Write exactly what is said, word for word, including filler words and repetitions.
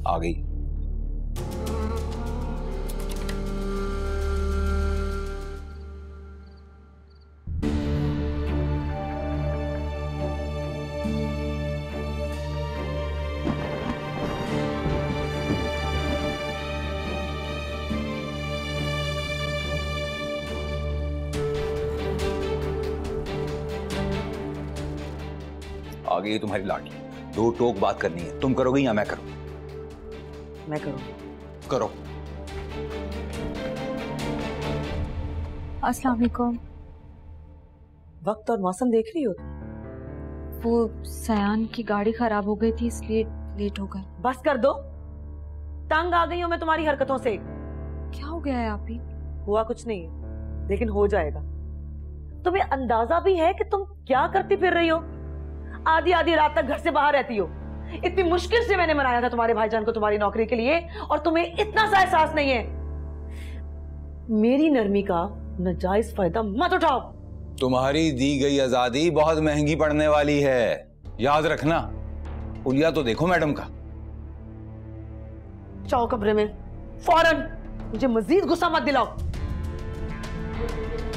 आ गई। आ गई तुम्हारी लाडली। दो टोक बात करनी है, तुम करोगे या मैं करूं? मैं करूं। करो। अस्सलाम वालेकुम। वक्त और मौसम देख रही हो? वो सयान की गाड़ी खराब हो गई थी इसलिए लेट हो गए। बस कर दो, तंग आ गई हूं मैं तुम्हारी हरकतों से। क्या हो गया है आप ही? हुआ कुछ नहीं है, लेकिन हो जाएगा। तुम्हें अंदाजा भी है कि तुम क्या करती फिर रही हो? आधी आधी रात तक घर से बाहर रहती हो। इतनी मुश्किल से मैंने मनाया था तुम्हारे भाईजान को तुम्हारी नौकरी के लिए, और तुम्हें इतना सा एहसास नहीं है। मेरी नरमी का नाजायज फायदा मत उठाओ। तुम्हारी दी गई आजादी बहुत महंगी पड़ने वाली है, याद रखना। उलिया तो देखो मैडम का। जाओ कमरे में फौरन, मुझे मजीद गुस्सा मत दिलाओ।